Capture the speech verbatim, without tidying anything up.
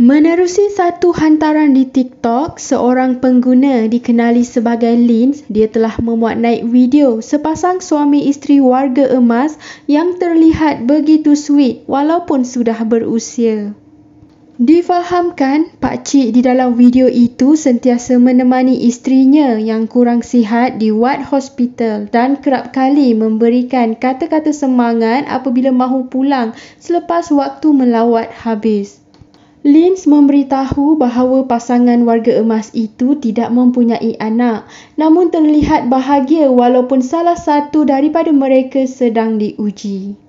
Menerusi satu hantaran di TikTok, seorang pengguna dikenali sebagai Lins, dia telah memuat naik video sepasang suami isteri warga emas yang terlihat begitu sweet walaupun sudah berusia. Difahamkan, pakcik di dalam video itu sentiasa menemani isterinya yang kurang sihat di wad hospital dan kerap kali memberikan kata-kata semangat apabila mahu pulang selepas waktu melawat habis. Lins memberitahu bahawa pasangan warga emas itu tidak mempunyai anak, namun terlihat bahagia walaupun salah satu daripada mereka sedang diuji.